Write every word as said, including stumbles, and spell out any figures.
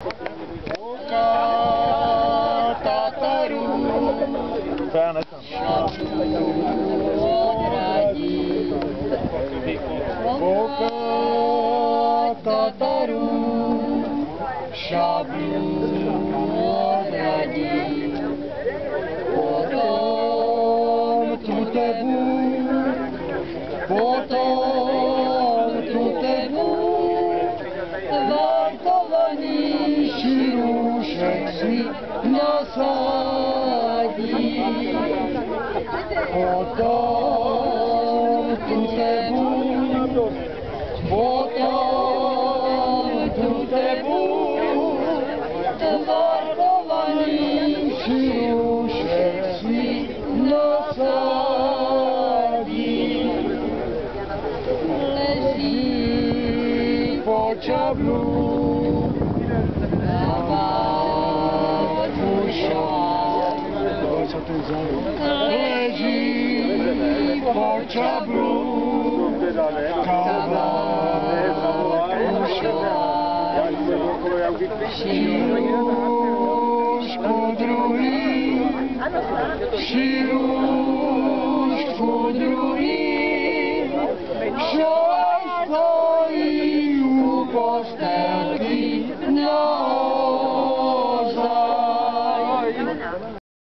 Tatarů, to já nechám. Boka Tatarů, šablů odradí, potom tu tebu, potom tu tebu, vartovaný širůšek si nasadí, potom tu tebu, potom tu tebu, vartovaný širůšek si nasadí. Leží po čablu, zabát mušák. Leží po čablu, kabát mušák. Širůžku druhý, širůžku druhý, šoj stojí u postelky na